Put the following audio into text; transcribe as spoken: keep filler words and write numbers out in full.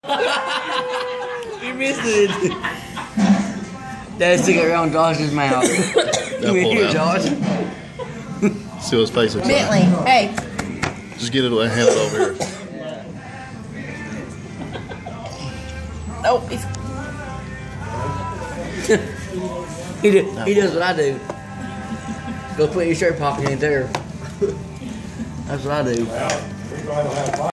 You missed it. Dad, stick it around Josh's mouth. Come here, Josh. See what his face looks Bentley, like. hey. Just get it and hand it over here. Oh, he's... he, do, he does what I do. Go put your shirt pocket in there. That's what I do.